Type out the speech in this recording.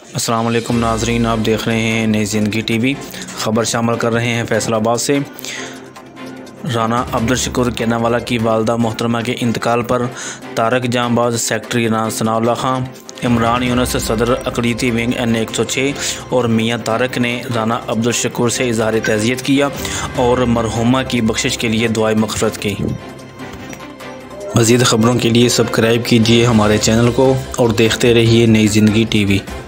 अस्सलाम वालेकुम नाजरीन, आप देख रहे हैं नई ज़िंदगी टीवी। ख़बर शामिल कर रहे हैं फैसलाबाद से। राना अब्दुल शकूर कैनावाला की वालदा मोहतरमा के इंतकाल पर तारक जांबाज सेक्रेटरी राना सनाउल्लाह खां, इमरान यूनुस सदर अक़लीती विंग N106 और मियाँ तारक ने राना अब्दुल शकूर से इज़हार तज़ियत किया और मरहुमा की बख्शिश के लिए दुआए मग़फ़िरत की। मज़ीद ख़बरों के लिए सब्सक्राइब कीजिए हमारे चैनल को और देखते रहिए नई ज़िंदगी टीवी।